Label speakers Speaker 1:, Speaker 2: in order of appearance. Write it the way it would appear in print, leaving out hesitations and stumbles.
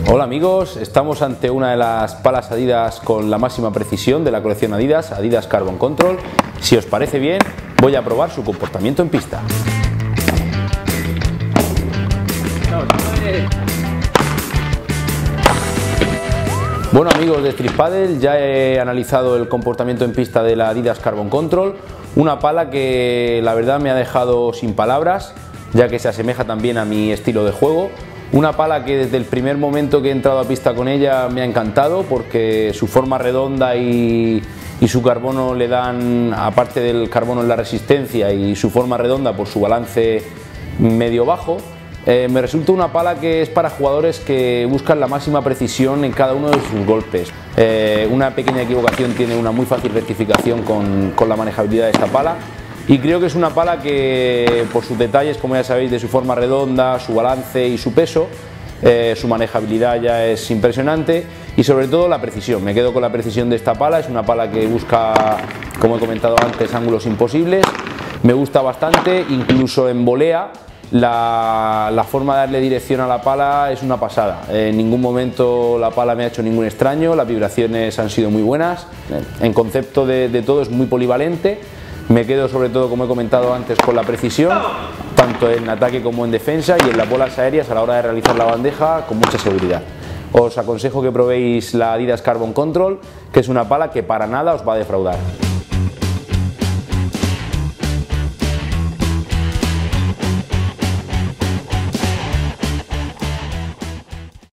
Speaker 1: Hola amigos, estamos ante una de las palas Adidas con la máxima precisión de la colección Adidas, Adidas Carbon Control. Si os parece bien, voy a probar su comportamiento en pista. Bueno amigos de Street Padel, ya he analizado el comportamiento en pista de la Adidas Carbon Control, una pala que la verdad me ha dejado sin palabras, ya que se asemeja también a mi estilo de juego. Una pala que desde el primer momento que he entrado a pista con ella me ha encantado, porque su forma redonda y su carbono le dan, aparte del carbono en la resistencia y su forma redonda por su balance medio bajo, me resulta una pala que es para jugadores que buscan la máxima precisión en cada uno de sus golpes. Una pequeña equivocación tiene una muy fácil rectificación con la manejabilidad de esta pala. Y creo que es una pala que, por sus detalles, como ya sabéis, de su forma redonda, su balance y su peso, su manejabilidad ya es impresionante, y sobre todo la precisión. Me quedo con la precisión de esta pala. Es una pala que busca, como he comentado antes, ángulos imposibles. Me gusta bastante, incluso en volea. La forma de darle dirección a la pala es una pasada. En ningún momento la pala me ha hecho ningún extraño, las vibraciones han sido muy buenas. En concepto de todo es muy polivalente. Me quedo sobre todo, como he comentado antes, con la precisión, tanto en ataque como en defensa, y en las bolas aéreas a la hora de realizar la bandeja con mucha seguridad. Os aconsejo que probéis la Adidas Carbon Control, que es una pala que para nada os va a defraudar.